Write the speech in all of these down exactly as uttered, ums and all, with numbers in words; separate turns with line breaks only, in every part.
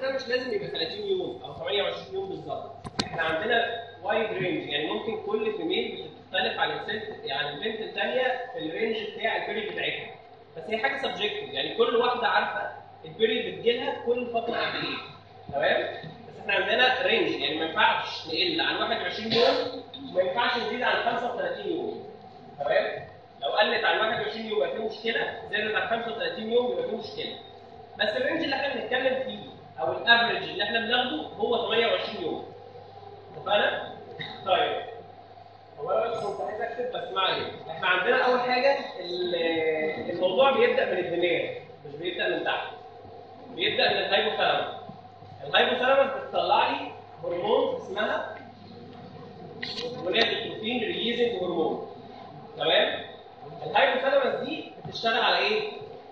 ده مش لازم يبقى ثلاثين يوم او ثمانية وعشرين يوم بالظبط. احنا عندنا وايد رينج، يعني ممكن كل فيميل بتختلف عن الست، يعني البنت الثانيه في الرينج بتاع البيريد بتاعتها. بس هي حاجه سبجكتيف، يعني كل واحده عارفه البيريد بتجيلها كل فتره قد ايه. تمام؟ بس احنا عندنا رينج، يعني ما ينفعش نقل عن واحد وعشرين يوم وما ينفعش نزيد عن خمسة وثلاثين يوم. تمام؟ لو قلت عن واحد وعشرين يوم يبقى فيه مشكله، زادت عن خمسة وثلاثين يوم يبقى فيه مشكله. بس الرينج اللي احنا بنتكلم فيه او الافرج اللي احنا بناخده هو ثمانية وعشرين يوم. اتفقنا؟ طيب هو انا بس كنت عايز اكتب بس ما علينا. احنا عندنا اول حاجه الموضوع بيبدا من الدماغ مش بيبدا من تحت. بيبدا من الهايبوثالاموس. الهايبوثالاموس بتطلع لي هرمون اسمها جونادوتروفين ريليزنج هرمون. تمام؟ الهايبوثالاموس دي بتشتغل على ايه؟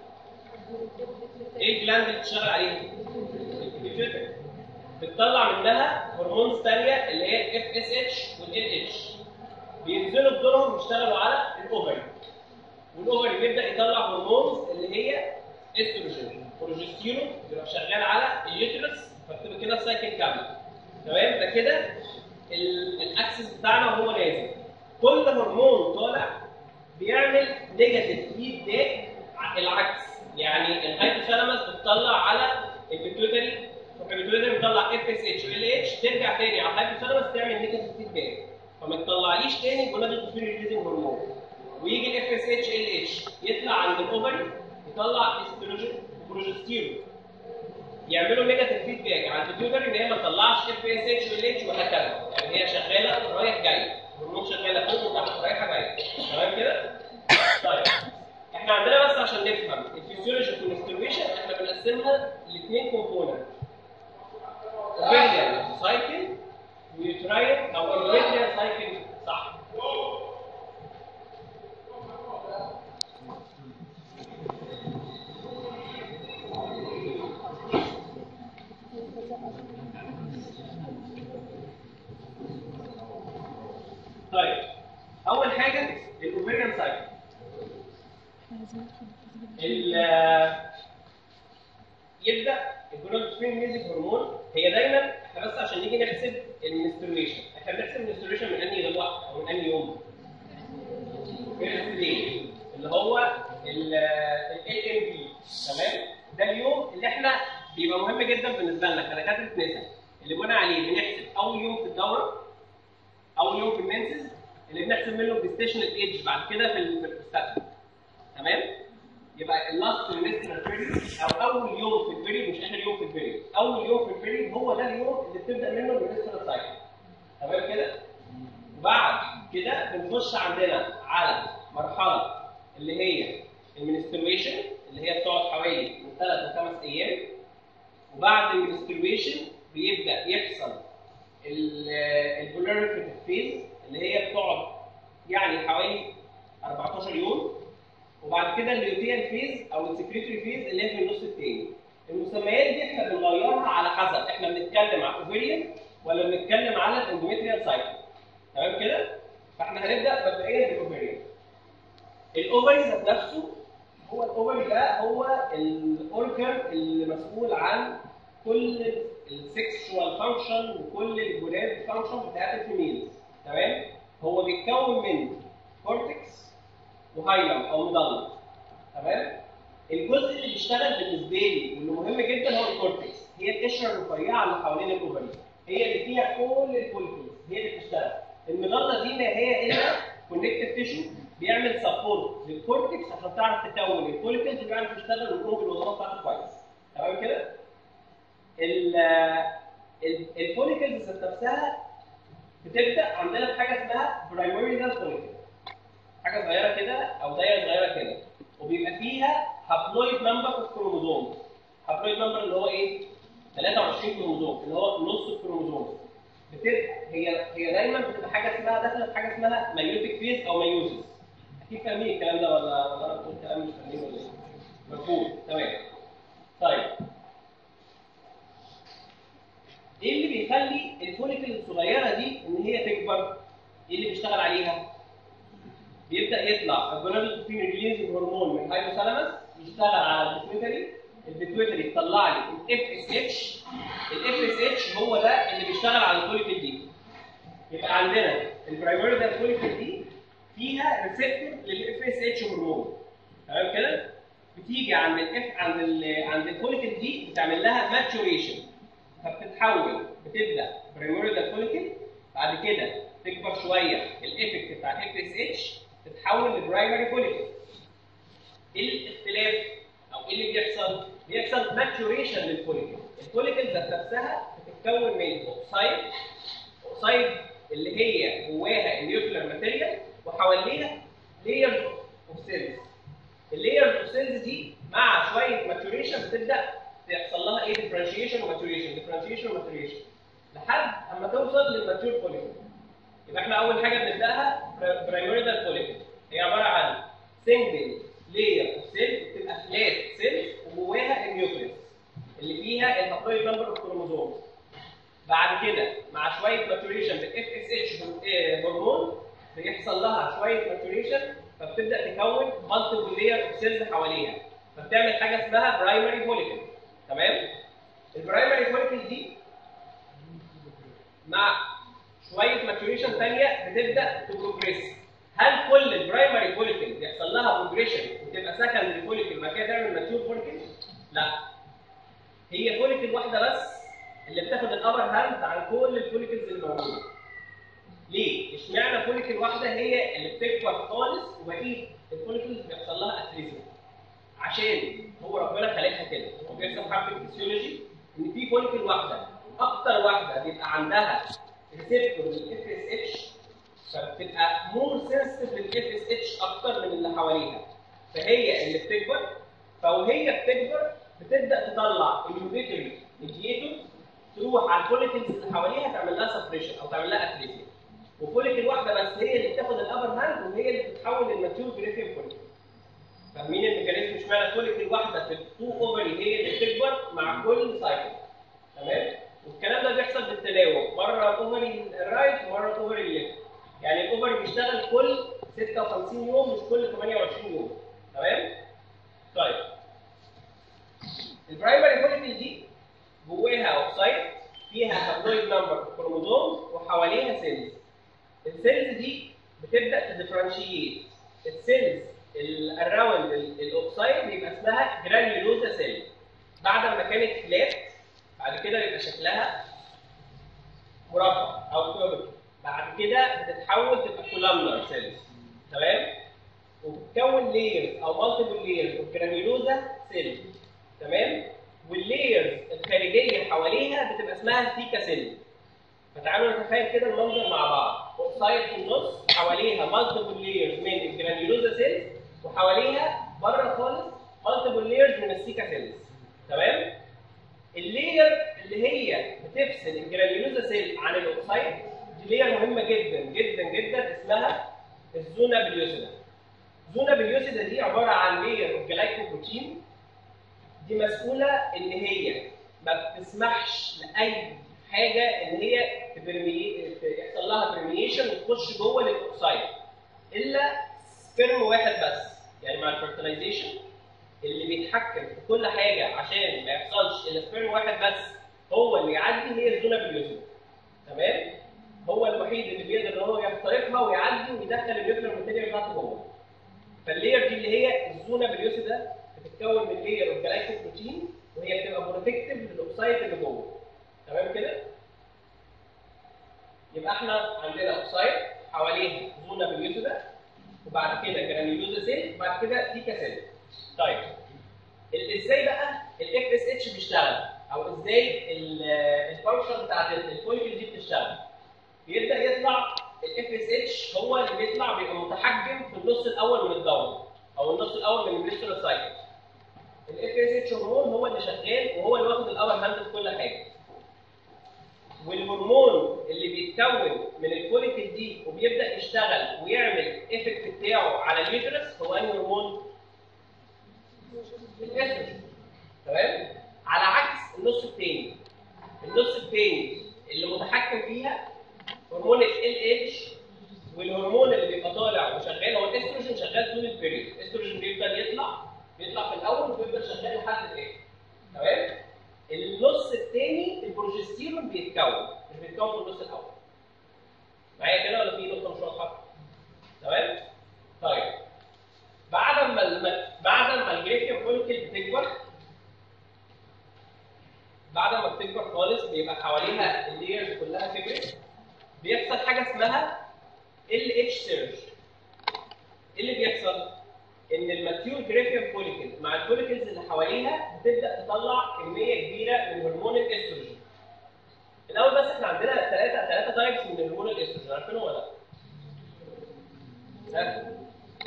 ايه الجلاند اللي بتشتغل عليها؟ البيتيوتري. بتطلع منها هرمونز ثانيه اللي هي الاف اس اتش والال اتش. بينزلوا بدورهم يشتغلوا على الاوفري. والاوفري بيبدا يطلع هرمونز اللي هي استروجين، بروجستيرون بيبقى شغال على اليوترس، فاكتب كده السايكل كامله. تمام؟ ده كده الاكسس بتاعنا وهو نازل. كل هرمون طالع بيعمل نيجاتيف فيدباك العكس. يعني الهايبوثالاموس بتطلع على البيتيوتري، البيتيوتري بتطلع اف اس اتش وال اتش، ترجع تاني على الهايبوثالاموس تعمل نيجاتيف فيدباك، فما تطلعليش تاني جونادوتروفين ريليزنج هرمون. ويجي الاف اس اتش ال اتش يطلع عند الاوفري يطلع استروجين وبروجستيرون، يعملوا نيجاتيف فيدباك على البيتيوتري ان هي ما تطلعش اف اس اتش وال اتش وهكذا. يعني هي شغاله رايح جاي، الهرمون شغاله فوق وتحت رايحه جايه. تمام كده؟ طيب احنا عندنا بس عشان نفهم الفيسيولوجي والكونسترويشن احنا بنقسمها لاثنين كومبوننت، اوفيريان سايكل ويوتراين او اندوميتريال سايكل. صح؟ طيب اول حاجه الاوفيريان سايكل. يبدا الجونادوتروفين ريليزنج هرمون. هي دايما احنا بس عشان نيجي نحسب المنسترويشن، احنا بنحسب المنسترويشن من انهي وقت او من انهي يوم؟ فيرست داي اللي هو ال ام بي. تمام؟ ده اليوم اللي احنا بيبقى مهم جدا بالنسبه لنا كدكاتره نساء، اللي بناء عليه بنحسب اول يوم في الدوره، اول يوم في المنسز، اللي بنحسب منه الجستيشنال ايدج بعد كده في البروستاتا. تمام؟ يبقى اللاست تريمستر بيريود او اول يوم في البيريود، مش اخر يوم في البيريود، اول يوم في البيريود هو ده اليوم اللي بتبدا منه المنسترال سايكل. تمام كده؟ وبعد كده بنخش عندنا على مرحله اللي هي المنسترويشن اللي هي بتقعد حوالي من ثلاث لخمس ايام. وبعد المنسترويشن بيبدا يحصل البولاريتيف فيز اللي هي بتقعد يعني حوالي أربعتاشر يوم. وبعد كده الليوتيال فيز او السكريتوري فيز اللي هي في النص الثاني. المسميات دي احنا بنغيرها على حسب احنا بنتكلم على الاوفيريان ولا بنتكلم على الاندوميتريال سايكل. تمام كده؟ فاحنا هنبدا مبدئيا بالاوفيريان. الاوفري ذات نفسه هو الاوفري ده هو الاورجن اللي مسؤول عن كل السكشوال فانكشن وكل الجوناد فانكشن بتاعت الفيميلز. تمام؟ هو بيتكون من كورتكس وهايلم او مضلع. تمام؟ الجزء اللي بيشتغل بالنسبه لي واللي مهم جدا هو الكورتكس، هي القشره الرفيعه اللي حوالين الاوفري، هي اللي فيها كل الفوليكلز، هي اللي بتشتغل. المضله دي ما هي الا كونكتيف تيشو بيعمل سبورت للكورتكس عشان تعرف تكون الفوليكلز ويعرف يشتغل ويقوم بالوظيفه بتاعته كويس. تمام كده؟ الفوليكلز ذات نفسها بتبدا عندنا بحاجه اسمها برايموريال فوليكل، حاجه صغيره كده او دايره صغيره كده، وبيبقى فيها هابلويد نمبر اوف كروموزوم. هابلويد نمبر اللي هو ايه؟ ثلاثة وعشرين كروموزوم اللي هو نص الكروموزوم. بتبقى هي هي دايما بتبقى حاجه اسمها داخله في حاجه اسمها مايوتيك فيز او مايوسيس. اكيد فاهمين الكلام ده ولا ولا انا بقول كلام مش فاهمينه ولا ايه؟ مفهوم؟ تمام. طيب ايه اللي بيخلي الفوليكل الصغيره دي ان هي تكبر؟ ايه اللي بيشتغل عليها؟ بيبدا يطلع الجونادوتروفين ريليزنج هرمون من الهايبوثالاموس يشتغل على البيتيوتري البيتويتري تطلع لي الاف اس اتش. الاف اس اتش هو ده اللي بيشتغل على الفوليكل دي. يبقى عندنا البرايموردال فوليكل دي فيها ريسبتور للاف اس اتش هرمون. تمام كده؟ بتيجي عند الاف عند ال عند الفوليكل دي بتعمل لها ماتوريشن، فبتتحول، بتبدا برايموردال فوليكل، بعد كده تكبر شويه الايفكت بتاع الاف اس اتش تتحول لبرايمري فوليكل. ايه الاختلاف او ايه اللي بيحصل؟ بيحصل ماتوريشن للفوليكل. الفوليكل ذات نفسها بتتكون من اوكسايد، اوكسايد اللي هي جواها النيوكلير ماتيريال وحواليها لايرز اوف سيلز. اللايرز اوف سيلز دي مع شويه ماتوريشن بتبدا تحصل لها ايه؟ ديفرنشيشن وماتوريشن، ديفرنشيشن وماتوريشن لحد اما توصل للماتور فوليكل. يبقى احنا اول حاجه بنبداها برايموردال فوليكل، هي عباره عن سنجل لاير اوف سيلز بتبقى فلات سيلز وجواها النيوكليس اللي فيها الهابلويد نمبر اوف كروموزوم. بعد كده مع شويه ماتوريشن بالاف اس اتش هرمون بيحصل لها شويه ماتوريشن فبتبدا تكون مالتيبل لاير اوف سيلز حواليها، فبتعمل حاجه اسمها برايمري فوليكل. تمام؟ البرايمري فوليكل دي مع شويه ماتوريشن ثانيه بتبدا تبروجريس. هل كل البرايمري فوليكل بيحصل لها بروجريشن وتبقى سكندري فوليكل وبعد كده تعمل ماتيور فوليكل؟ لا. هي فوليكل واحده بس اللي بتاخد الابر هاند عن كل الفوليكلز اللي موجوده. ليه؟ اشمعنى فوليكل واحده هي اللي بتكبر خالص وبقيه الفوليكلز بيحصل لها اتريزم؟ عشان هو ربنا خلقها كده. هو بيرسم حرف الفسيولوجي ان في فوليكل واحده اكتر واحده بيبقى عندها ريسبتور للاف اس اتش، فبتبقى مور سنسيتيف للاف اس اتش اكتر من اللي حواليها، فهي اللي بتكبر. فوهي بتكبر بتبدا تطلع انهبيتوري ميديتور تروح على الفوليكلز اللي حواليها تعمل لها سبريشن او تعمل لها اتريزيا. وفوليكل واحده بس هي اللي بتاخد الابر هاند وهي اللي بتتحول للماتيور جريفين فوليكل. فاهمين الميكانيزم؟ اشمعنى فوليكل واحده في التو اوفري هي اللي بتكبر مع كل سايكل. تمام؟ والكلام ده بيحصل بالتناوب، مره اوفري الرايت ومره اوفري الليفت. يعني الاوفري بيشتغل كل ستة وخمسين يوم مش كل ثمانية وعشرين يوم. تمام؟ طيب البرايمري فوليكل دي جواها اوكسايد فيها هابلويد نمبر كروموزوم وحواليها سيلز. السيلز دي بتبدا تديفرنشيت السيلز اراوند الاوكسايد يبقى اسمها جرانيولوزا سيل. بعد ما كانت فلات بعد كده يبقى شكلها مربع او كوبل، بعد كده بتتحول تبقى كولامنر سيلز. تمام؟ وبتكون لايرز او مالتيبل لايرز اوف جرانيولوزا سيل. تمام؟ واللايرز الخارجيه حواليها بتبقى اسمها ثيكا سيل. فتعالوا نتخيل كده المنظر مع بعض، اوكسايد في النص حواليها مالتيبل لايرز من الجرانيولوزا سيل وحواليها بره خالص مالتيبل لايرز من الثيكا سيلز. تمام؟ اللاير اللي هي بتفصل الجرانيولوزا سيل عن الاوكسايد دي لاير مهمه جدا جدا جدا اسمها الزونا بليوسيدا. الزونا بليوسيدا دي عباره عن لاير اوف جلايكوبروتين، دي مسؤوله ان هي ما بتسمحش لاي حاجه ان هي تبرمي يحصل لها برميشن وتخش جوه الاوكسايد الا سبرم واحد بس. يعني مع الفرتلايزيشن اللي بيتحكم في كل حاجه عشان ما يحصلش الا سبرم واحد بس هو اللي يعدي هي الزونا بليوسيدا. تمام؟ هو الوحيد اللي بيقدر ان هو يخترقها ويعدي ويدخل النيوكلير ماتيريال بتاعته جوه. فاللاير دي اللي هي الزونا بليوسيدا بتتكون من لاير اوف جلايكوبروتين وهي بتبقى بروتكتيف للاوكسايد اللي جوه. تمام كده؟ يبقى احنا عندنا اوكسايد حواليها زونا بليوسيدا وبعد كده جرانيولوزا سيل وبعد كده ثيكا سيل. طيب ازاي بقى الاف اس اتش بيشتغل او ازاي الفانكشن بتاعت الفوليكل دي بتشتغل؟ بيبدا يطلع الاف اس اتش هو اللي بيطلع بيبقى متحكم في النص الاول من الدوره او النص الاول من البليستر سايكل. الاف اس اتش هرمون هو اللي شغال وهو اللي واخد الابر هاند في كل حاجه. والهرمون اللي بيتكون من الفوليكل دي وبيبدا يشتغل ويعمل ايفكت بتاعه على اليوترس هو انهي هرمون؟ الاستروجين. تمام؟ على عكس النص الثاني. النص الثاني اللي متحكم فيها هرمون ال اتش، والهرمون اللي بيبقى طالع وشغال هو الاستروجين شغال طول البريود. الاستروجين بيفضل يطلع بيطلع في الاول وبيفضل شغال لحد الاخر. تمام؟ النص الثاني البروجستيرون بيتكون، مش بيتكون في النص الاول. معايا كده ولا في نقطه مش واضحه؟ تمام؟ طيب بعد ما الم... بعد ما الجريفيان فوليكل بتكبر، بعد ما بتكبر خالص بيبقى حواليها الليرز كلها كبرت، بيحصل حاجه اسمها ال اتش سيرج. ايه اللي بيحصل؟ ان الماتيور جريفيان فوليكل مع الفوليكلز اللي حواليها بتبدا تطلع كميه كبيره من هرمون الاستروجين. الاول بس احنا عندنا ثلاثه ثلاثه تايبس من هرمون الاستروجين، عارفينهم ولا لا؟ ها؟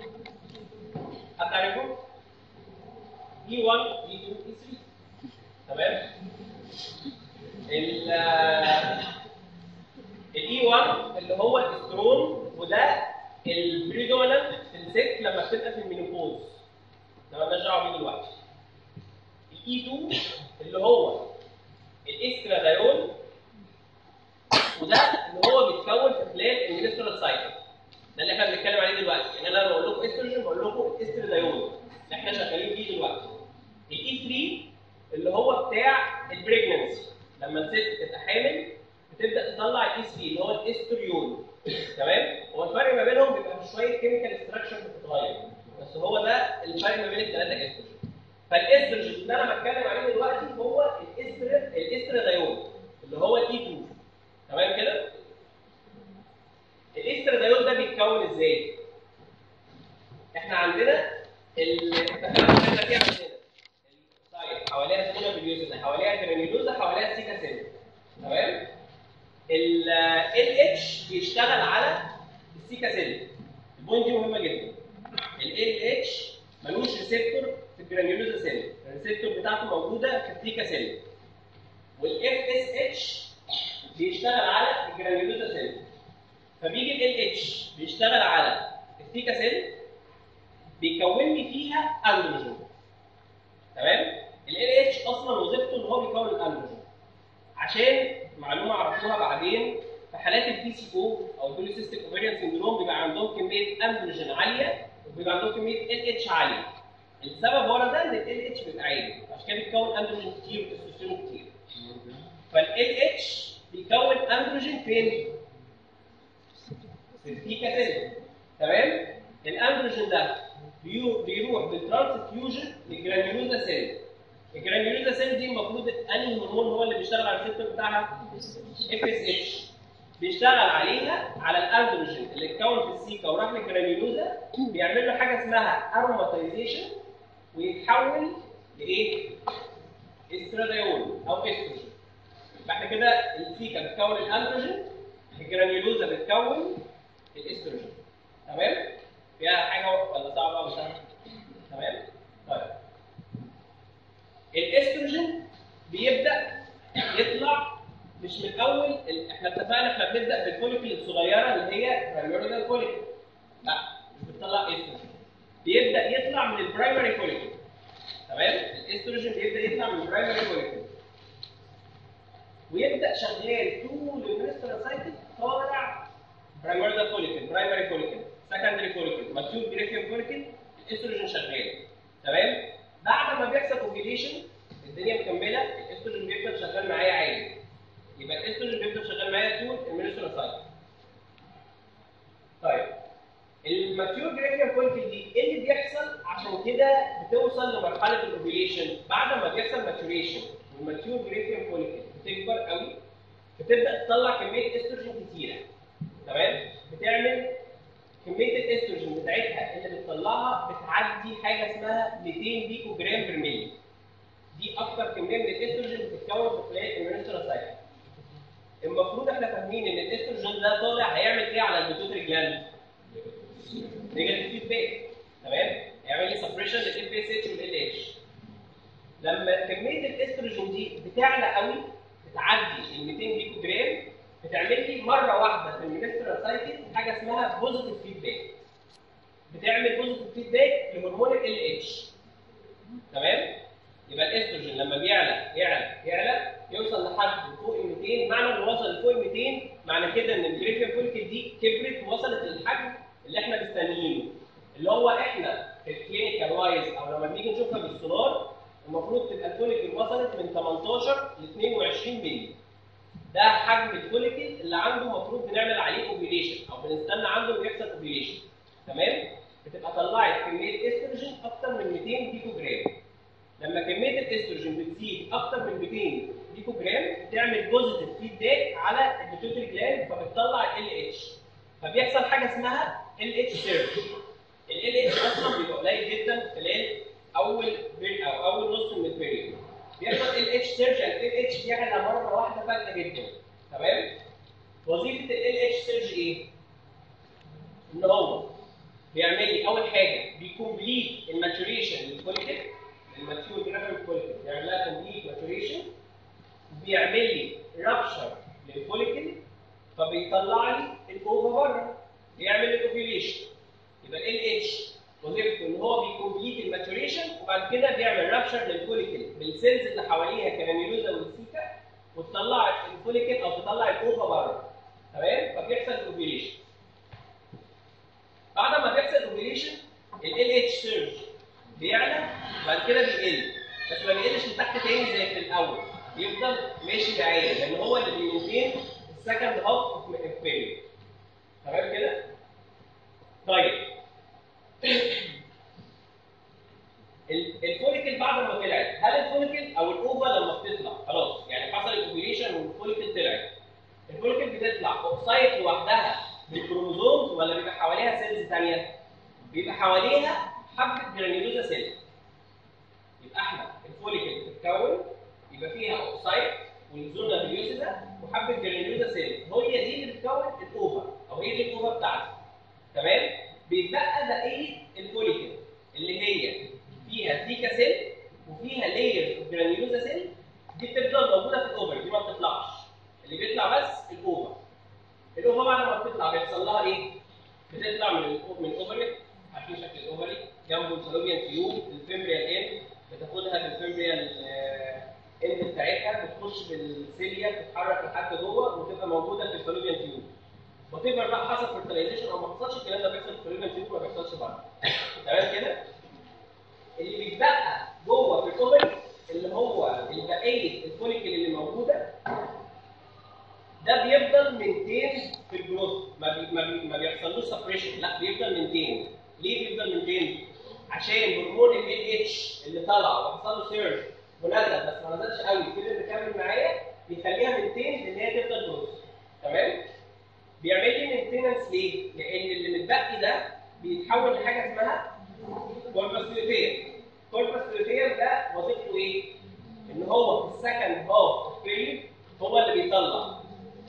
حد عارفهم؟ اي واحد، اي اتنين، اي تلاتة. تمام؟ ال الاي واحد اللي هو الاسترون، وده البريدومينانت في الست لما بتبقى في المينوبوز. ده مالناش دعوه بيه دلوقتي. الاي اتنين اللي هو الاسترادايول، وده اللي هو بيتكون في خلال المينسترال سايكل. ده اللي احنا بنتكلم عليه دلوقتي، يعني انا لما بقول لكم استروجين بقول لكم الاسترادايول اللي احنا شغالين فيه دلوقتي. الاي تلاتة اللي هو بتاع البريجننسي، لما الست تبقى حامل بتبدا تطلع الاي تلاتة اللي هو الاستريول. تمام؟ هو الفرق ما بينهم بيبقى في شويه كيميكال ستراكشر بتتغير، بس هو ده الفرق ما بين الثلاثه استروجين. فالاستروجين اللي انا بتكلم عليه دلوقتي هو الاستر الاسترادايول اللي هو الاي اتنين. تمام كده؟ الاسترادايول ده بيتكون ازاي؟ احنا عندنا اتفقنا فيه عندنا السايت حواليها سكونا بليوزا، حواليها جرانيولوزا، حواليها سيكا سيل. تمام؟ ال اتش بيشتغل على السيكا سيل. البوينت دي مهمه جدا. ال اتش ملوش ريسبتور في الجرانيولوزا سيل، الريسبتور بتاعته موجوده في السيكا سيل. والاف اس اتش بيشتغل على الجرانيولوزا سيل. فبيجي ال اتش بيشتغل على السيكا سيل، بيكون لي فيها اندروجين. تمام؟ ال اتش اصلا وظيفته ان هو بيكون الاندروجين. عشان معلومه عرفوها بعدين، في حالات البي سي او او البوليسيستيك اوفيريان سندروم بيبقى عندهم كميه اندروجين عاليه وبيبقى عندهم كميه ال اتش عاليه. السبب ورا ده ان ال اتش بيبقى عالي، عشان كده بيكون اندروجين كتير وتستوستيرون كتير. فال اتش بيكون اندروجين فين؟ في السيكا سيل. تمام؟ الاندروجين ده بيروح بالترانسفيوجن للجرانيولوزا سيل. الجرانيولوزا سيل دي المفروض انهي هرمون هو اللي بيشتغل على الريسبتور بتاعها؟ اف اس اتش. بيشتغل عليها على الاندروجين اللي اتكون في السيكا وراح للجرانيولوزا، بيعمل له حاجه اسمها اروماتيزيشن ويتحول لايه؟ استرادايول او استروجين. بعد كده السيكا بتكون الاندروجين، الجرانيولوزا بتكون الاستروجين. تمام؟ فيها حاجه ولا صعبه ولا سهله؟ تمام؟ طيب الاستروجين بيبدا يطلع مش من اول، احنا اتفقنا احنا بنبدا بالفوليكل الصغيره اللي هي برايمري فوليكل. لا مش بتطلع استروجين، بيبدا يطلع من البرايمري فوليكل. تمام؟ الاستروجين بيبدا يطلع من البرايمري فوليكل ويبدا شغال طول المنسترال سايكل طالع برايمري فوليكل، برايمري فوليكل، سكندري فوليكل، ماتيور جريفيان فوليكل، الاستروجين شغال. تمام؟ بعد ما بيحصل اوفيليشن الدنيا مكمله، الاستروجين بيفضل شغال معايا عادي. يبقى الاستروجين بيفضل شغال معايا طول المنسترال سايكل. طيب الماتيور جريفيان فوليكل دي ايه اللي بيحصل عشان كده بتوصل لمرحله الاوفيليشن؟ بعد ما بيحصل ماتيوريشن والماتيور جريفيان فوليكل بتكبر قوي، بتبدا تطلع كميه استروجين كتيره. تمام؟ بتعمل كميه الاستروجين بتاعتها اللي بتطلعها بتعدي حاجه اسمها مئتين بيكو جرام بر ملي. دي اكتر كميه من الاستروجين بتتكون في خلايا المنسترال سايكل. المفروض احنا فاهمين ان الاستروجين ده طالع هيعمل ايه على البيتوتري جلاند؟ نيجاتيف فيدباك. تمام؟ هيعمل لي سبريشن للاف اس اتش والال اتش. لما كميه الاستروجين دي بتعلى قوي بتعدي ال مئتين بيكو جرام، بتعمل لي مره واحده في المنسترال سايكل حاجه اسمها بوزيتيف فيدباك. بتعمل بوزيتيف فيدباك لهرمون ال اتش. تمام؟ يبقى الاستروجين لما بيعلى يعلى يعلى يوصل لحد فوق ال مئتين. معنى انه وصل لفوق ال مئتين معنى كده ان الجريفيان فوليكل دي كبرت ووصلت للحجم اللي احنا مستنيينه، اللي هو احنا في الكلينيكال وايز او لما بنيجي نشوفها بالسونار المفروض تبقى الفوليكل وصلت وعشرين مللي. ده حجم الفوليكل اللي عنده المفروض بنعمل عليه اوفيليشن او بنستنى عنده انه يحصل اوفيليشن. تمام؟ بتبقى طلعت كميه استروجين اكتر من مئتين بيكو جرام. لما كميه الاستروجين بتزيد اكتر من مئتين بيكو جرام بتعمل بوزيتيف فيدباك على البيتيوتري جلاند فبتطلع ال اتش. فبيحصل حاجه اسمها ال اتش سيرج. ال اتش اصلا بيبقى قليل جدا خلال اول او اول نص من البيريود. بيحصل ال اتش سيرج، ال اتش بيعلى مره واحده فجاه جدا. تمام؟ وظيفه ال اتش سيرج ايه؟ ان هو بيعمل لي اول حاجه بيكمبليت الماتوريشن للفوليكل، الماتيور جرافيك فوليكل بيعمل لها كومبليت ماتوريشن، بيعمل لي رابشر للفوليكل فبيطلع لي الاوفا بره، بيعمل لي اوفيليشن. يبقى ال اتش وظيفته ان هو بيكمبليت الماتوريشن وبعد كده بيعمل رابشر للفوليكل بالسيلز اللي حواليها كرانيولوزا والسيكا وتطلع الفوليكل او تطلع الاوفا بره. تمام؟ فبيحصل اوفيليشن. بعد ما بيحصل اوفيليشن ال اتش سيرج بيعلى وبعد كده بيقل، بس ما بيقلش لتحت تاني زي في الاول، بيفضل ماشي بعالي لان هو اللي بيمنتين السكند هاف اوف بيريود. تمام كده؟ طيب الفوليكل بعد ما طلعت، هل الفوليكل او الاوفا لما بتطلع خلاص يعني حصل الاوفيليشن والفوليكل طلعت، الفوليكل بتطلع اوكسايت لوحدها بالكروموزومز ولا بيبقى حواليها سيلز ثانيه؟ بيبقى حواليها حبه جرانيولوزا سيل. يبقى احنا الفوليكل بتتكون يبقى فيها اوكسايت والزونا بيوسيدا وحبه جرانيولوزا سيل، هي دي اللي بتكون الاوفا او هي دي الاوفا بتاعتي. تمام؟ بيتبقى بقيه الفوليكل اللي هي فيها ثيكا سيل وفيها لايرز اوف جرانيولوزا سيل، دي بتفضل موجوده في الاوفر، دي ما بتطلعش. اللي بيطلع بس الاوفر. الاوفر بعد ما بتطلع بيحصل لها ايه؟ بتطلع من من الاوفري، عارفين شكل الاوفري جنبه الفالوبيان تيوب، الفيمبريال اند بتاخدها بالفيمبريال اند بتاعتها، بتخش بالسيليا بتتحرك لحد جوه وتبقى موجوده في الفالوبيان تيوب. وتبقى بقى حصل فيرتلايزيشن او ما حصلش، الكلام ده بيحصل في الفالوبيان تيوب ما بيحصلش بره. تمام كده؟ اللي بيتبقى جوه في الاوفري اللي هو البقيه الفوليكل اللي موجوده ده بيفضل مينتين في الجروث، ما بي ما, بي ما بيحصلوش سبريشن، لا بيفضل مينتين. ليه بيفضل مينتين؟ عشان هرمون ال اتش اللي طلع وحصل له سيرج ونزل بس ما نزلش قوي كده مكمل معايا بيخليها مينتين ان هي تفضل جروث. تمام؟ بيعمل لي مينتيننس ليه؟ لان اللي متبقي ده بيتحول لحاجه اسمها كوربس لوتيم. كوربس لوتيم ده وظيفته ايه؟ ان هو في السكند هاف اوف بيريود هو اللي بيطلع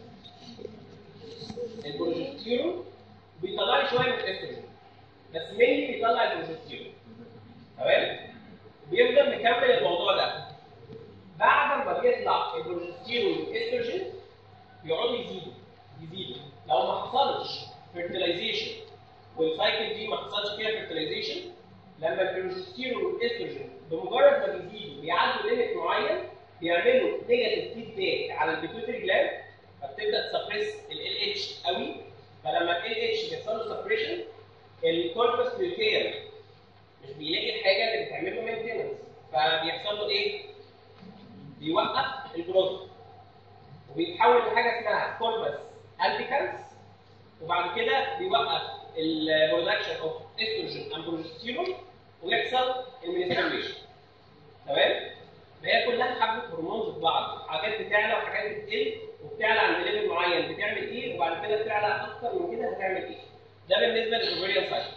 البروجستيرون وبيطلع لي شويه من الاستروجين، بس مين بيطلع البروجستيرون. تمام؟ بيفضل مكمل الموضوع ده. بعد ما بيطلع البروجستيرون والاستروجين بيقعدوا يزيدوا يزيدوا. لو ما حصلش فيرتلايزيشن والسايكل دي ما حصلش فيها فيرتلايزيشن، لما البروجستيرون والاستروجين بمجرد ما بيزيدوا بيعدوا ليميت معين بيعملوا نيجاتيف فيدباك على البيتيوتري جلاند فبتبدا تسبريس ال اتش قوي. فلما ال اتش بيحصل له سبريشن الكوربس لوتيم مش بيلاقي الحاجه اللي بتعمل له مينتيننس، فبيحصل له ايه؟ بيوقف الجروث وبيتحول لحاجه اسمها كوربس البيكانس، وبعد كده بيوقف البرودكشن اوف استروجين اند بروجستيرون ويحصل المينستريشن. تمام؟ فهي كلها حبه هرمونز في بعض، حاجات بتعلى وحاجات بتقل، وبتعلى عند ليفل معين بتعمل ايه وبعد كده بتعلى اكتر من كده هتعمل ايه. ده بالنسبه للاوفريان سايكل.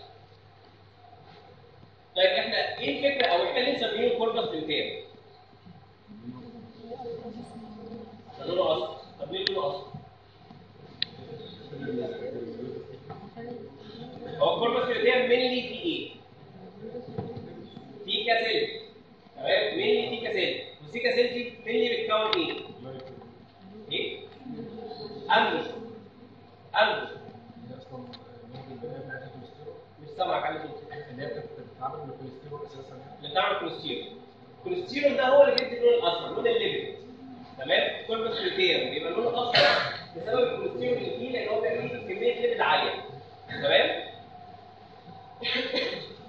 طيب احنا ايه الفكره او احنا ليه مسمينه كوربس لوتيم؟ لونه اصفر. طب ليه لونه اصفر؟ هو الكوربس لوتيم مينلي في ايه؟ في كاسيل. تمام؟ مينلي في كاسيل، والسيكا سيل دي مينلي بتكون ايه؟ ايه؟ اندروجين. اندروجين. مش سامعك على صوتك.
اللي هي بتتعامل بالكوليسترول اساسا.
اللي بتعمل كوليسترول. الكوليسترول ده هو اللي بيدي اللون الاصفر، لون الليبيد. تمام؟ الكوربس لوتيم بيبقى لونه اصفر بسبب الكوليسترول اللي فيه لان هو بيبقى فيه كميه ليبيد عاليه. تمام؟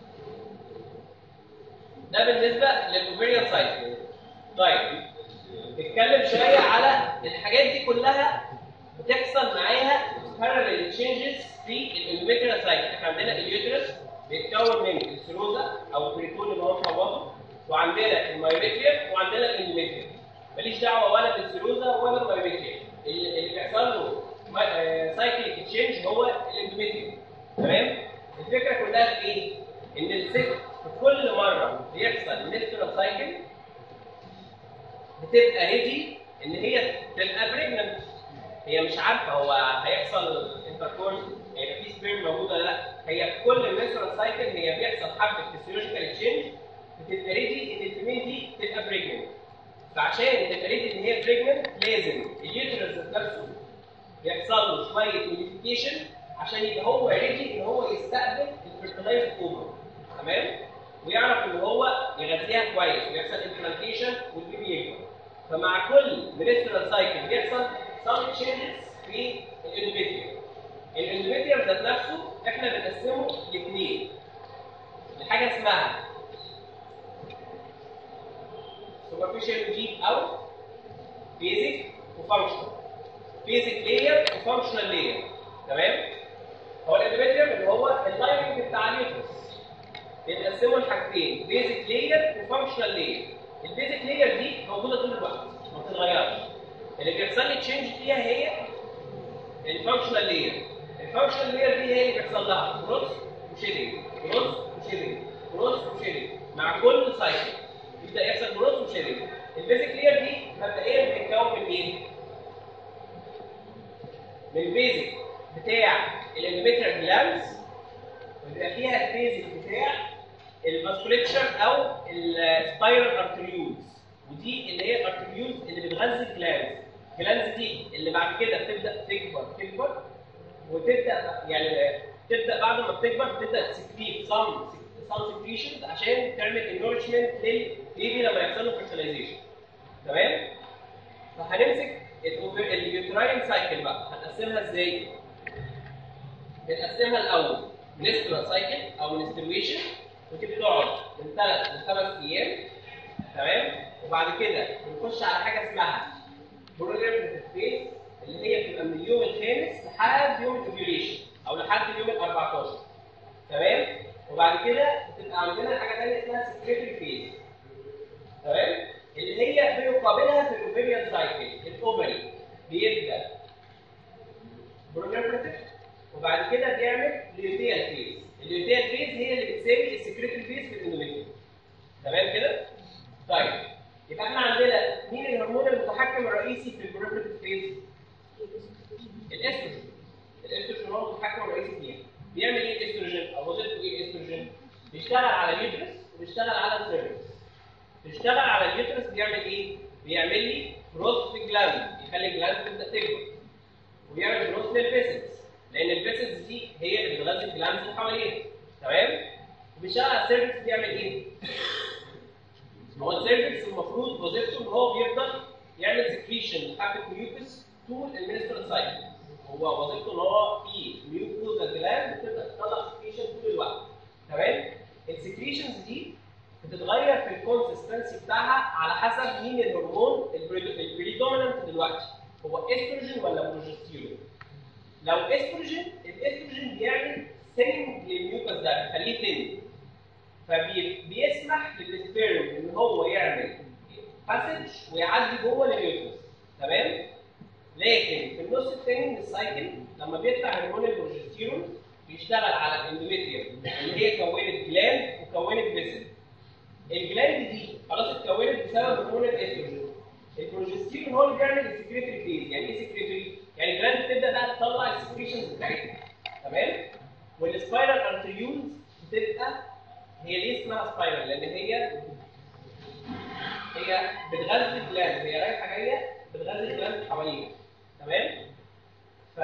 ده بالنسبه للاوفريان سايكل. طيب نتكلم شويه على الحاجات دي كلها بتحصل معاها parallel changes في الاندوميتريال سايكل. احنا عندنا اليوترس بيتكون من السيروزا او البريتون اللي هو مفوضه، وعندنا المايوميتريال وعندنا الاندوميتريال. ماليش دعوه ولا بالسيروزا ولا المايوميتريال، اللي بيحصل له سايكل تشينج هو الاندوميتريال. تمام؟ الفكره كلها في ايه؟ ان الست في كل مره بيحصل menstrual سايكل بتبقى ريدي ان هي تبقى بريجننت. هي مش عارفه هو هيحصل انتركورس، هيبقى في سبيرم موجود ولا لا. هي في كل menstrual سايكل هي بيحصل حبه فيسيولوجيكال تشينج بتبقى ريدي ان الفيميل دي تبقى بريجننت. فعشان تبقى ريدي ان هي بريجننت لازم اليوترس نفسه يحصل له شويه موديفيكيشن عشان يبقى هو ريدي ان هو يستقبل الفيرتلايزد اوفر. تمام؟ ويعرف ان هو يغذيها كويس ويحصل امبلانتيشن والبيبي يكبر. فمع كل menstrual سايكل بيحصل some changes في الاندوميتريوم. الاندوميتريوم ذات نفسه احنا بنقسمه لاثنين، لحاجه اسمها superficial deep او basic وfunctional. basic layer وfunctional layer. تمام؟ هو الاندوميتريوم اللي هو اللايننج بتاع اليوترس بنقسمه لحاجتين، بيزك لاير وفانكشنال لاير. البيزك لاير دي موجوده طول الوقت ما بتتغيرش. اللي بيحصل لي تشينج فيها هي الفانكشنال لاير. الفانكشنال لاير دي هي اللي بيحصل لها كروس وشيدنج، كروس وشيدنج، كروس وشيدنج مع كل سايكل يبدا يحصل كروس وشيدنج. البيزك لاير دي مبدئيا بتتكون من ايه؟ من البيزك بتاع الاندوميتريال جلاندز، ويبقى فيها البيزك بتاع الماسكوليتشر او السبايرال ارتريولز، ودي اللي هي الارتريولز اللي بتغذي الجلاندز. الجلاندز دي اللي بعد كده بتبدا تكبر تكبر وتبدا يعني تبدا بعد ما بتكبر بتبدا تسكريت سام سام سكريشنز عشان تعمل انورشمنت للبيبي لما يحصل له فيرتلايزيشن. تمام؟ فهنمسك اليوتراين سايكل بقى هنقسمها ازاي؟ بنقسمها الاول menstrual سايكل او menstruation، ودي بتقعد من ثلاث لخمس ايام. تمام؟ وبعد كده بنخش على حاجه اسمها proliferative phase اللي هي بتبقى من اليوم الخامس لحد يوم الاوفيوليشن او لحد اليوم ال أربعتاشر. تمام؟ وبعد كده بتبقى عندنا حاجه ثانيه اسمها secretory phase. تمام؟ اللي هي بيقابلها في الاوفيريان سايكل. الاوفري بيبدا proliferative وبعد كده بيعمل ليوتيال فيز. الليوتيال فيز هي اللي بتساوي السكريتري فيز في الاندوميتريوم. تمام كده؟ طيب يبقى احنا عندنا مين الهرمون المتحكم الرئيسي في البروفيتيف فيز؟ الاستروجين. الاستروجين هو المتحكم الرئيسي فيها. بيعمل ايه الاستروجين؟ او وظيفته ايه الاستروجين؟ بيشتغل على اليوترس وبيشتغل على السيرفكس. بيشتغل على اليوترس بيعمل ايه؟ بيعمل لي جروث في الجلاند، يخلي الجلاند تبدا تكبر. وبيعمل جروث للفيسلز، لان الفيسلز دي هي اللي بتغذي الجلاندز اللي حواليها. تمام؟ وبيشتغل على السيرفكس بيعمل ايه؟ هو السيرفكس المفروض وظيفته ان هو بيفضل يعمل سكريشن لحبه ميوكس طول المنسترال سايكل. هو وظيفته ان هو في ميوكوزا جلاند بتبدا تطلع سكريشن طول الوقت. تمام؟ السكريشنز دي بتتغير في الكونسستنسي بتاعها على حسب مين الهرمون البريدومينانت دلوقتي، هو استروجين ولا بروجستيرون. لو استروجين، الاستروجين بيعمل ثين للميوكس ده، بيخليه ثين، فبيسمح للسبيرم ان هو يعمل باسج ويعدي جوه اليوترس. تمام؟ لكن في النص الثاني من السايكل لما بيطلع هرمون البروجستيرون بيشتغل على الاندوميتريوم اللي هي كونت جلاند وكونت فيسل. الجلاند دي خلاص اتكونت بسبب هرمون الاستروجين. البروجستيرون هو اللي بيعمل السكريتري فيز. يعني ايه سكريتري؟ يعني الجلاند بتبدا بقى تطلع السكريشنز بتاعتها. تمام؟ والسبايرال ارتريولز بتبقى هي ليه اسمها سبايرال؟ لان هي هي بتغذي الجلاند، هي رايحه جايه بتغذي الجلاند حواليها. تمام؟ ف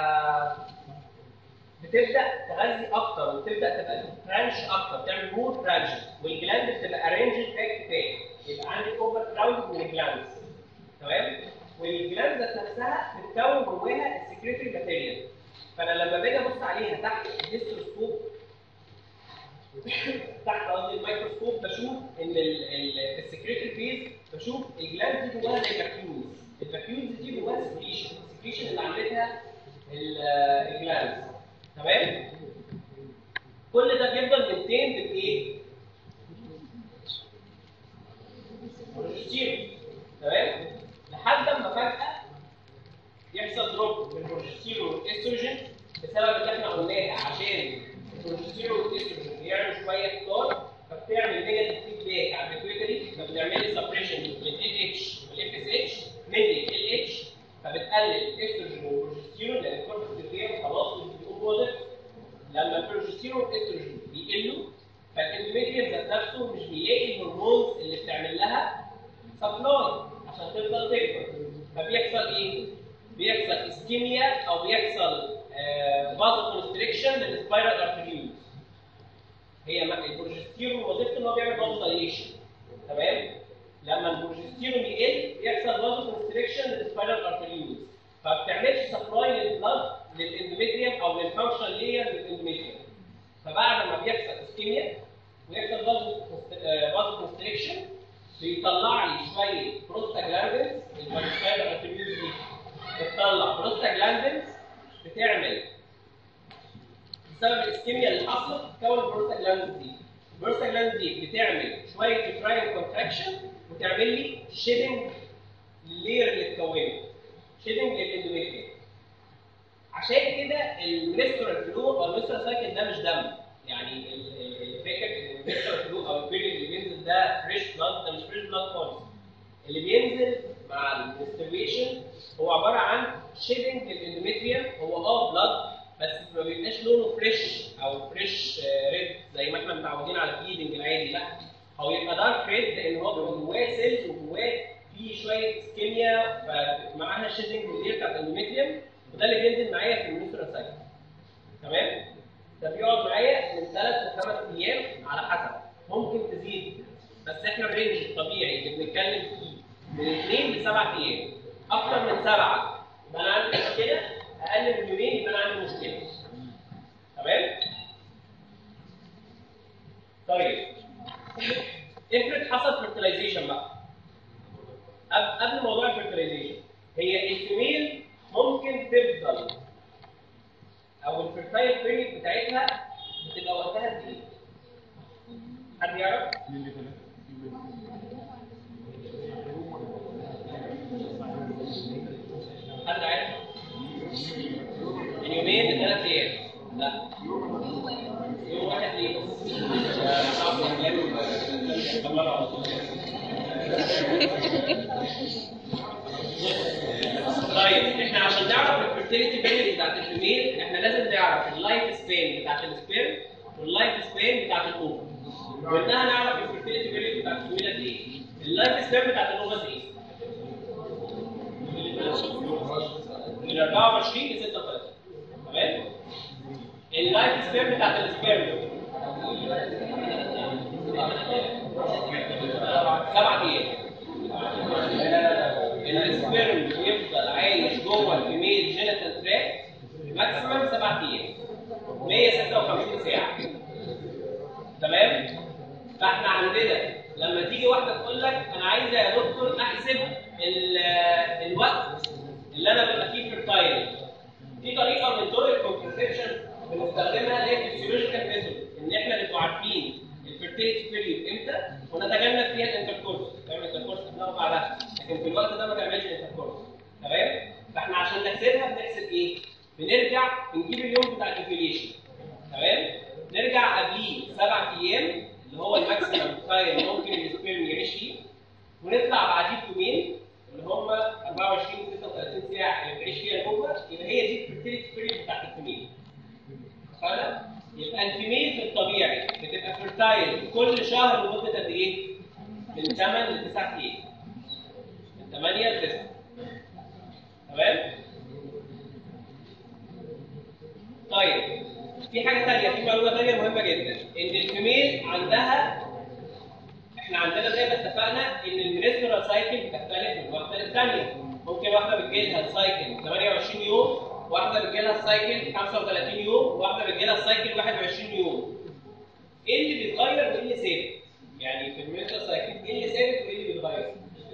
بتبدا تغذي اكتر وتبدا تبقى برانش اكتر، تعمل مور برانشز، والجلاند بتبقى ارينجد باك باك، يبقى عندي اوفر كراود من الجلاندز. تمام؟ والجلاند ذات نفسها بتكون جواها السكريتري ماتيريال. فانا لما باجي ابص عليها تحت الهيستروسكوب تحت قصدي الميكروسكوب بشوف ان السكريتري فيز بشوف الجلاند دي جواها زي فاكيولز، الفاكيولز دي جواها سكريشن، السكريشن اللي عملتها الجلاند. تمام؟ كل ده بيفضل مينتين بايه؟ بروجستيرون. تمام؟ لحد ما فجأة يحصل دروب في البروجستيرون والاستروجين بسبب اللي احنا قلناه، عشان البروجستيرون والاستروجين بيعملوا شويه طار فبتعمل نيجاتيف فيدباك على البيتويتري، فبتعمل لي سبريشن لل اتش والاف اس اتش من ال اتش، فبتقلل الاستروجين والبروجستيرون لان الكورتيكوستيرويد خلاص بيقوم واضح. لما البروجستيرون والاستروجين بيقلوا فالاندوميتريوم ذات نفسه مش بيلاقي الهرمونز اللي بتعمل لها سبلاي عشان تفضل تكبر، فبيحصل ايه؟ بيحصل اسكيميا او بيحصل فازو كونستريكشن للسبايرال ارتريولز. هي البروجستيرون وظيفته ان هو بيعمل فازو دايليشن. تمام؟ لما البروجستيرون يقل بيحصل فازو كونستريكشن للسبايرال ارتريولز، فما بتعملش سبلاي للبلد للاندوميتريوم او للفانكشن لاير للاندوميتريوم. فبعد ما بيحصل اسكيميا ويحصل فازو كونستريكشن بيطلع لي شويه بروستاجلاندينز، السبايرال ارتريولز دي بتطلع بروستاجلاندينز بتعمل بسبب الاسكيميا اللي حصلت تكون البروستاجلاندينز دي. البروستاجلاندينز دي بتعمل شويه ديفراين كونتراكشن وتعمل لي شيدنج لللاير اللي اتكونت، شيدنج للاندوميتريوم. عشان كده المنسترال فلو او المنسترال سايكل ده مش دم، يعني الفكره ان المنسترال فلو او البيريود اللي بينزل ده فريش بلاد، ده مش فريش بلاد خالص. اللي بينزل مع المنسترويشن هو عباره عن شيدنج للاندوميتريوم، هو اه بلاد بس ما بيبقاش لونه فريش او فريش ريد زي ما احنا متعودين على البليدنج العادي، لا هو يبقى دارك ريد لان هو بيبقى جواه سيلز وجواه فيه شويه اسكيميا، فمعاها شيدنج اللي بتاعت الاندوميتريوم، وده اللي بينزل معايا في المنسترال سايكل. تمام؟ ده بيقعد معايا من ثلاث لخمس ايام على حسب، ممكن تزيد بس احنا الرينج الطبيعي اللي بنتكلم فيه من اثنين لسبع ايام. اكثر من سبعه يبقى انا عندي مشكله، اقل من يومين يبقى انا عندي مشكله. تمام؟ طيب افرض حصل فيرتلايزيشن بقى. قبل موضوع الفيرتلايزيشن، هي الفيميل ممكن تفضل او الفيرتايل بيريد بتاعتها بتبقى وقتها قد ايه؟ حد يعرف؟ حد عارف؟ من يومين لثلاث ايام؟ لا يوم واحد ليه؟ طيب احنا عشان نعرف الفيرتيليتي بيريد بتاعت الفيميل احنا لازم نعرف اللايف سبان بتاعت السبيرم واللايف سبان بتاعت الاوفر. وقتها نعرف الفيرتيليتي بيريد بتاعت الفيميل قد ايه؟ اللايف سبان بتاعت الاوفر ايه؟ من أربعة وعشرين ل ستة وثلاثين. تمام؟ اللايف سبان بتاعت السبيرم سبعة ايام. السبيرم بيفضل عايش جوه الفيميل جينيتال تراكت ماكسيمم سبعة ايام مية وستة وخمسين ساعه. تمام؟ فاحنا عندنا لما تيجي واحده تقول لك انا عايزه يا دكتور احسب الوقت اللي انا ببقى فيه فيرتايل، في طريقه من طرق الكونترسبشن بنستخدمها اللي هي الفيسيولوجيكال ميثود، ان احنا نبقى عارفين الفيرتيليتي بيريود امتى ونتجنب فيها الانتركورس، تعمل انتركورس قبلها وبعدها، لكن في الوقت ده ما تعملش انتركورس. تمام؟ فاحنا عشان نحسبها بنحسب ايه؟ بنرجع بنجيب اليوم بتاع الاوفيليشن. تمام؟ نرجع قبليه سبع ايام اللي هو الماكسيمم تايم ممكن السبيرم يعيش فيه، ونطلع بعديه بيومين اللي هم أربعة وعشرين و ستة وثلاثين ساعه اللي بتعيش فيها الجوه، يبقى هي دي الفيرتيليتي بيريود بتاعت الفيميل. خلاص؟ يبقى الفيميل في الطبيعي بتبقى فيرتايل كل شهر لمده قد ايه؟ من ثمانية ل تسعة ايام. من ثمانية ل تسعة. تمام؟ طيب في حاجه ثانيه، في معلومه ثانيه مهمه جدا، ان الفيميل عندها، احنا عندنا زي ما اتفقنا ان المنسترال سايكل بتختلف من واحده للثانيه. ممكن واحده بتجي لها السايكل ثمانية وعشرين يوم، واحده بتجي لها السايكل خمسة وثلاثين يوم، واحده بتجي لها السايكل واحد وعشرين يوم. ايه اللي بيتغير وايه اللي ثابت؟ يعني في المينسترال سايكل ايه اللي ثابت وايه اللي بيتغير؟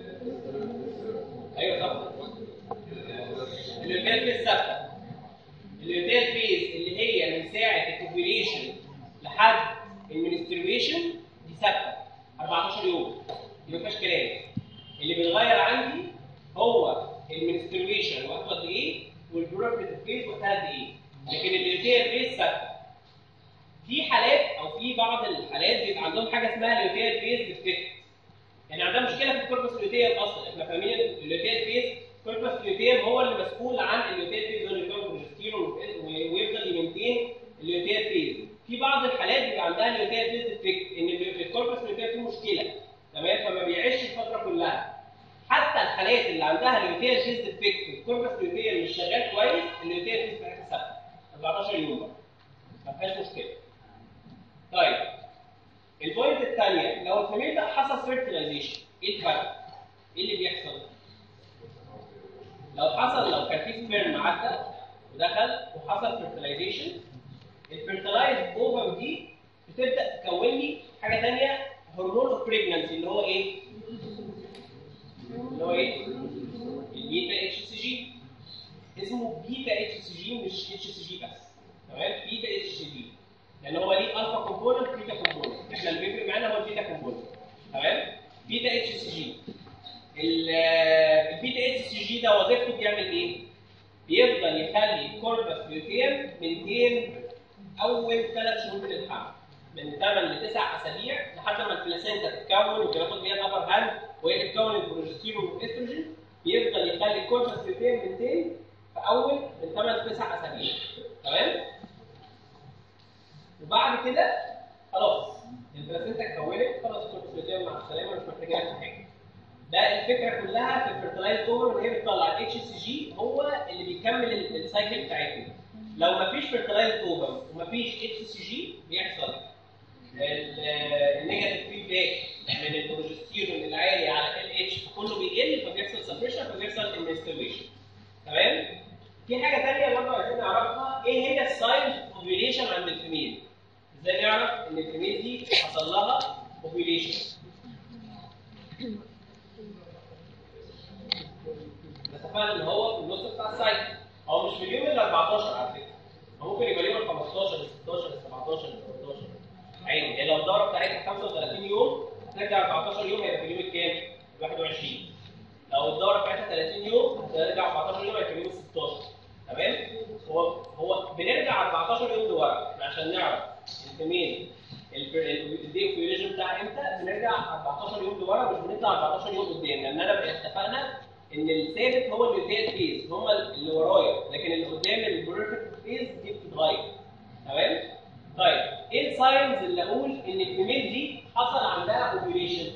ايوه صح. اليوتيل فيز ثابته. اليوتيل فيز اللي هي من ساعه الكوبيليشن لحد المنسترويشن دي ثابته أربعتاشر يوم، دي ما فيهاش كلام. اللي بيتغير عندي هو المنسترويشن وقته قد ايه والبروكليتيف فيز وقتها قد ايه، لكن اليوتيل فيز ثابته. في حالات او في بعض الحالات بيبقى عندهم حاجه اسمها اليوتيل فيز ديفكت. يعني عندها مشكله في الكوربس لوتيم اصلا، احنا فاهمين اليوتيل فيز الكوربس لوتيم هو اللي مسؤول عن اليوتيل فيز واليوتيل بروجستيرون ويفضل يمنتين اليوتيل فيز. في بعض الحالات بيبقى عندها اليوتيل فيز ديفكت ان الكوربس لوتيم فيه مشكله تمام، فما بيعيش الفتره كلها. حتى الحالات اللي عندها اليوتيل فيز ديفكت الكوربس لوتيم مش شغال كويس، اليوتيل فيز بتاعتها ثابته أربعتاشر يوم برضه ما فيهاش مشكله. طيب البوينت الثانيه، لو الفيميل ده حصل فيرتلايزيشن ايه الفرق؟ ايه اللي بيحصل؟ لو حصل لو كان في سبيرم عدى ودخل وحصل فيرتلايزيشن، الفيرتلايز اوفر دي بتبدا تكون لي حاجه ثانيه، هرمون اوف بريجنانسي اللي هو ايه؟ اللي هو ايه؟ البيتا اتش سي جي. اسمه بيتا اتش سي جي مش اتش سي جي بس، تمام؟ بيتا اتش سي جي لان هو ليه الفا كومبوننت بيتا كومبوننت، احنا اللي بيفرق معانا هو البيتا كومبوننت، تمام؟ بيتا اتش سي جي. البيتا اتش سي جي ده وظيفته بيعمل ايه؟ بيفضل يخلي الكوربس لوتيم منتين اول ثلاث شهور من الحمل، من ثمان لتسع اسابيع لحد ما البلاسينتا تتكون وتاخد بيها الابر هاند وهي تتكون البروجستيرون والاستروجين، بيفضل يخلي الكوربس لوتيم منتين في اول من ثمان لتسع اسابيع، تمام؟ وبعد كده خلاص البلاسينتا اتكونت، خلاص الكوربس لوتيم مع السلامه مش محتاجه لها حاجه. ده الفكره كلها في الفيرتلايز اوفر ان هي بتطلع الاتش سي جي هو اللي بيكمل السايكل بتاعتنا. لو مفيش فيرتلايز اوفر ومفيش اتش سي جي بيحصل النيجاتيف فيدباك من البروجستيرون العالي على ال اتش كله بيقل، فبيحصل سبريشن فبيحصل انستيليشن، تمام؟ في حاجه ثانيه برضه عايزين نعرفها، ايه هي الساينز اوف اوفيوليشن عند الفيميل؟ ازاي نعرف ان الفيميل دي حصل لها اوفيوليشن؟ اتفقنا ان هو في النص بتاع السايكل، هو مش في اليوم ال أربعتاشر على فكره، هو ممكن يبقى اليوم ال خمستاشر ال ستاشر ال سبعتاشر ال تمنتاشر عادي. يعني لو الدوره بتاعتها خمسة وثلاثين يوم هترجع أربعتاشر يوم هيبقى في اليوم الكام؟ واحد وعشرين. لو الدوره بتاعتها ثلاثين يوم هترجع أربعتاشر يوم هيبقى في اليوم ستاشر، تمام؟ هو هو بنرجع أربعتاشر يوم لورا عشان نعرف الفيميل الدي اوفيوليشن بتاع امتى، بنرجع أربعتاشر يوم لورا مش بنطلع أربعتاشر يوم قدام، لان انا اتفقنا ان الثابت هو اليوتيل فيز هم اللي ورايا، لكن اللي قدام البروكليتيف فيز دي بتتغير، تمام؟ طيب ايه الساينز اللي اقول ان الفيميل دي حصل عندها اوفيوليشن؟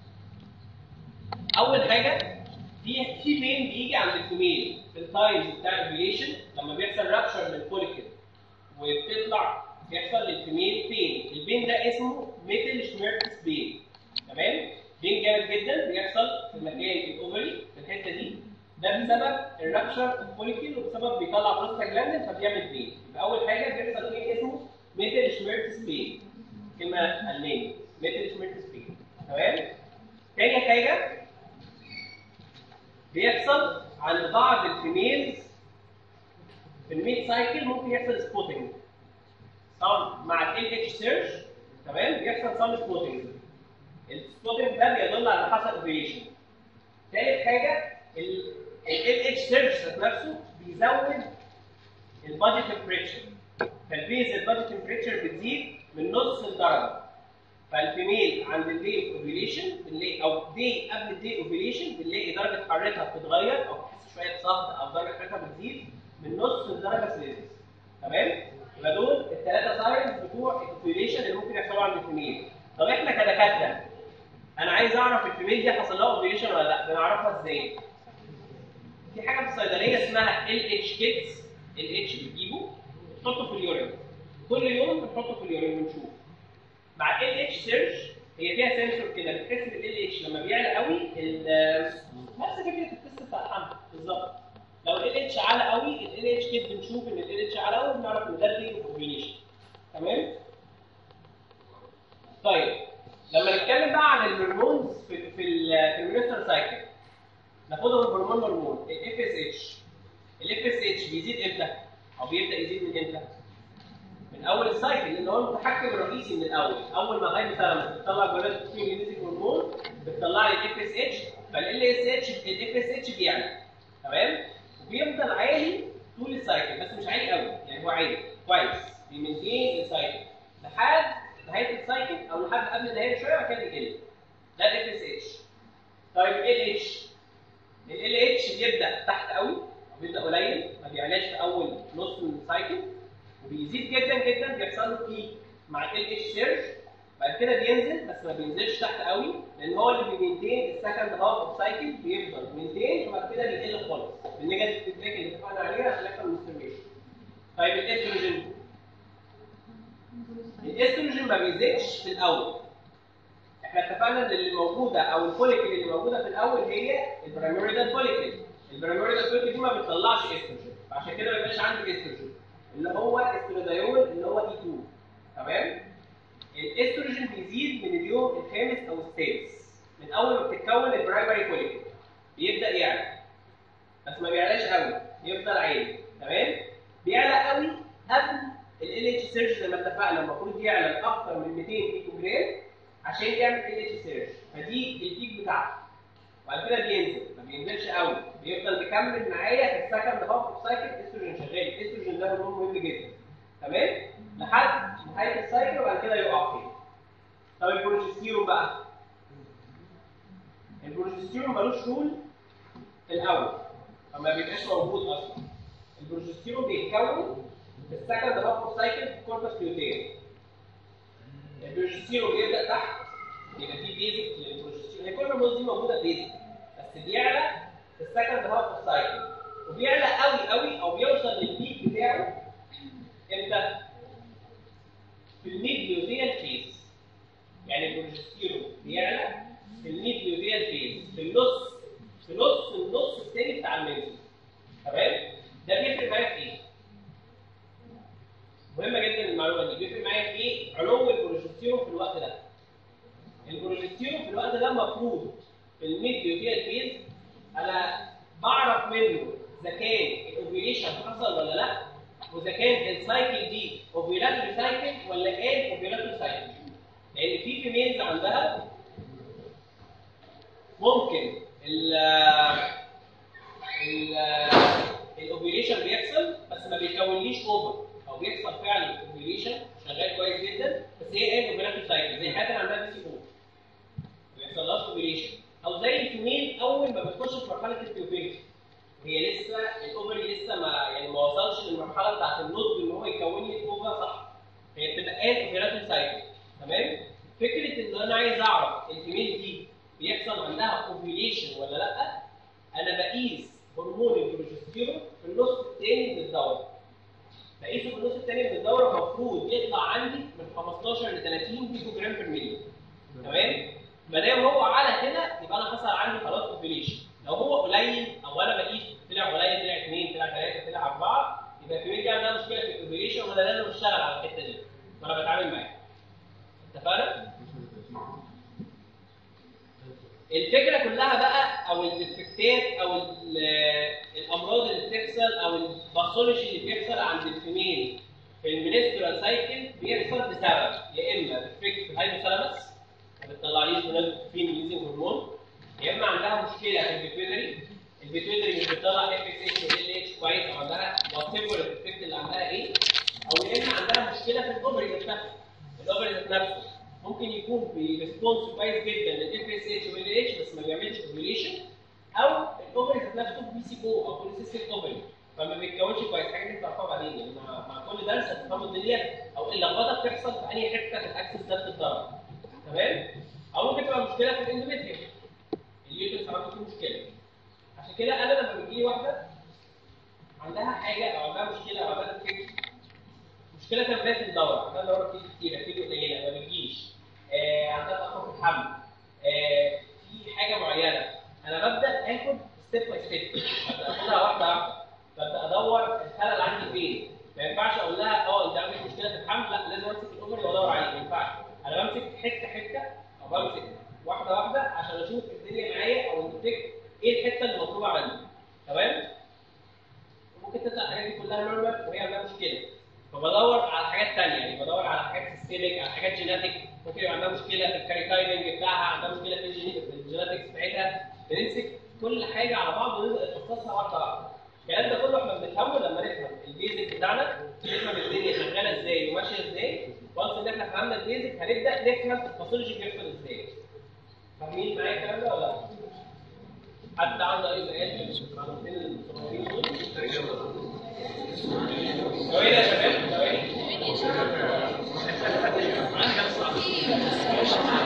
اول حاجه في في بين بيجي عند الفيميل في التايمز بتاع الاوفيوليشن لما بيحصل رابشر للفوليكل وبتطلع بيحصل للفيميل بين، البين ده اسمه ميتل شميرتس بين، تمام؟ بين جامد جدا بيحصل في مكان الاوفري في الحته دي، ده بسبب الرابشر الفوليكل وبسبب بيطلع بروستاجلاندين فبيعمل بين. يبقى اول حاجه بيحصل بين اسمه ميتل شميرتس بين، كلمه الماني ميتل شميرتس بين، تمام؟ تاني حاجه بيحصل عند بعض الفيميلز في الميد سايكل ممكن يحصل سبوتنج مع ال اتش سيرش، تمام؟ بيحصل سام سبوتنج. السبوتنج ده بيدل على حصل اوفيوليشن. ثالث حاجه ال اتش سيرش نفسه بيزود البادي تمبريتشر، فالبيز البادي تمبريتشر بتزيد من نص الدرجه، فالفيميل عند الدي اوفيوليشن بنلاقي او دي قبل الدي اوفيوليشن بنلاقي درجه حرارتها بتتغير او بتحس شويه صهد او درجه حرارتها بتزيد من نص الدرجه سيلسيوس، تمام؟ يبقى دول الثلاثه ساينز بتوع الاوفيوليشن اللي ممكن يحصلوا عند الفيميل. طب احنا كدكاتره انا عايز اعرف الفيميل دي حصل لها اوفيوليشن ولا لا، بنعرفها ازاي؟ في حاجه في الصيدليه اسمها ال اتش كيتس، ال اتش بتجيبه تحطه في اليورين، كل يوم بنحطه في اليورين ونشوف. مع ال اتش سيرش هي فيها سنسور كده بتحس بال اتش لما بيعلى قوي نفس فكره التست بتاع الحمل بالظبط. لو ال اتش عالى قوي ال اتش كيت بنشوف ان ال اتش عالى قوي بنعرف ان ده دي اوفيوليشن، تمام؟ طيب لما نتكلم بقى عن الهرمونز في في في المينسترال سايكل ناخدهم هرمون هرمون الاف اس اتش. الاف اس اتش بيزيد امتى؟ او بيبدا يزيد من امتى؟ من اول السايكل لان هو المتحكم الرئيسي من الاول. اول ما الهايبوثالاموس بتطلع جلاندولينيك هرمون بتطلع لي الاف اس اتش، فال اس اتش الاف اس اتش بيعلى تمام؟ وبيفضل عالي طول السايكل بس مش عالي قوي، يعني هو عالي كويس بيمنتين السايكل لحد نهايه السايكل او لحد قبل النهايه بشويه وبعد كده بيقل. ده الاف اس اتش. طيب ال اتش ال اتش بيبدا تحت قوي بيبدا قليل ما بيعلاش في اول نص من السايكل وبيزيد جدا جدا بيحصل له بيك مع ال اتش سيرج بعد كده بينزل بس ما بينزلش تحت قوي لان هو اللي بيمنتين السكند هاف اوف سايكل بيفضل مينتين وبعد كده بيقل خالص بالنيجاتيف فيدباك اللي اتفقنا عليها عشان يحصل انسترميشن. طيب الاستروجين الاستروجين ما بيزيدش في الاول. احنا اتفقنا ان اللي موجوده او الفوليكل اللي موجوده في الاول هي البرايموريال فوليكل. البرايموريال فوليكل دي ما بتطلعش استروجين فعشان كده ما يبقاش عندي استروجين اللي هو استرودايول اللي هو اي اتنين تمام. الاستروجين بيزيد من اليوم الخامس او السادس من اول ما بتتكون البرايمري فوليكل بيبدا يعلى بس ما بيعلاش قوي يفضل عالي تمام. بيعلى قوي قبل ال اتش سيرج زي ما اتفقنا المفروض يعلى لاكثر من مئتين بيكو جرام عشان يعمل ال اتش سيرج فدي البيك بتاعته. وبعد كده بينزل ما بينزلش قوي بيفضل مكمل معايا في السكند هاف اوف سايكل. استروجين شغال الاستروجين ده هرمون مهم جدا تمام لحد نهايه السايكل وبعد كده يقع فين. طب البروجستيرون بقى البروجستيرون ملوش رول في الاول فما بيبقاش موجود اصلا. البروجستيرون بيتكون في السكند هاف اوف سايكل في الكوربس ليوتيريوم. البروجستيرون بيبدا تحت يبقى في بيزك للبروجستيرون هي كل الهرمونات دي موجوده بيزك بس بيعلى في السكند هاف اوف سايكل وبيعلى قوي قوي او بيوصل للبيك بتاعه امتى؟ في الميد ليوتيال فيز. يعني البروجستيرون بيعلى في الميد ليوتيال فيز في النص في نص النص الثاني بتاع المنزل تمام. ده بيفرق معايا في ايه؟ مهمه جدا المعلومه دي. بيفرق معايا في ايه؟ علو البروجستيرون في الوقت ده. البروجستيرون في الوقت ده المفروض في الميد ليوتيال فيز انا بعرف منه اذا كان الاوفيليشن حصل ولا لا واذا كان السايكل دي اوفيلاتوري سايكل ولا ان اوفيلاتوري سايكل. لان في فيميلز عندها ممكن ال ال الاوفيليشن بيحصل بس ما بيكونليش اوفر او بيحصل فعلا اوفيليشن شغال كويس جدا بس هي ان اوفيلاتوري سايكل زي حاجه عندها بي سي او ما بيحصلهاش اوفيليشن او زي الفيميل اول ما بتخش في مرحله البيوبيلتي وهي لسه الاوفري لسه ما يعني ما وصلش للمرحله بتاعت النضج ان هو يكون لي الاوفر صح. هي بتبقى ان اوفيلاتوري سايكل تمام. فكره ان انا عايز اعرف الفيميل دي بيحصل عندها اوفيليشن ولا لا انا بقيس هرمون البروجستيرون في النص الثاني من الدوره. بقيسه في النص الثاني من الدوره المفروض يطلع عندي من خمستاشر ل تلاتين بيكو جرام في المليون تمام. ما دام هو على كده يبقى انا حصل عندي خلاص اوفيليشن. لو هو قليل او انا بقيس طلع قليل طلع اثنين طلع ثلاثه طلع اربعه يبقى الفيميل دي عندها مشكله في الاوفيليشن وانا لازم اشتغل على الحته دي وانا بتعامل معاه. اتفقنا؟ الفكره كلها بقى او الديفكتات او الامراض اللي بتحصل او الباثولوجي اللي بيحصل عند الفيميل في المينسترال سايكل بيحصل بسبب يا اما ديفكت في الهايبوثالاموس ما بتطلعليش جونادوتروفين ريليزنج هرمون يا اما عندها مشكله في البيتويتري البيتويتري مش بتطلع اف اس اتش وال اتش كويس او عندها وات ايفر الديفكت اللي عندها ايه او يا اما عندها مشكله في الاوفري ذات نفسه. الاوفري ذات نفسه ممكن يكون بريسبونس كويس جدا للاف اس اتش وال اتش بس ما بيعملش اوفيليشن او الاوفري ذات نفسه بي سي او او بوليسيستيك اوفري فما بيتكونش كويس. حاجه انت تعرفها بعدين يعني مع, مع كل درس هتفهموا الدنيا او اللخبطه بتحصل في انهي حته في الاكسس ده بتتضرب تمام. او ممكن تبقى مشكله في الاندوميتريوم اليوترس عنده فيه مشكله. عشان كده انا لما بتجي لي واحده عندها حاجه او عندها مشكله او عندها فكره مشكله تمرينات الدوره عندها دوره بتيجي كتيره بتيجي قليله ما بتجيش آه عندها تاخر في الحمل آه في حاجه معينه انا ببدا اخد ستيب باي ستيب ببدا اخدها واحده واحده ببدا ادور الخلل عندي فين. ما ينفعش اقول لها اه انت عندك مشكله في الحمل لا لازم امسك الاوفري وادور عليه ما ينفعش. انا بمسك حته عندها نورمال وهي عندها مشكله. فبدور على حاجات ثانيه، يعني بدور على حاجات سيستميك، على حاجات جيناتيك، ممكن يبقى عندها مشكله في الكاريتايبنج بتاعها، عندها مشكله في الجيناتكس بتاعتها. بنمسك كل حاجه على بعض ونبدا نفصصها واحده واحده. الكلام ده كله احنا بنفهمه لما نفهم البيزك بتاعنا، نفهم الدنيا شغاله ازاي وماشيه ازاي. وانس ان احنا فهمنا البيزك هنبدا نفهم الباثولوجي بيحصل ازاي. فاهمين معايا الكلام ده ولا لا؟ حد عنده اي سؤال في المعلومتين الصغيرين دول؟ ثواني يا شباب، ثواني.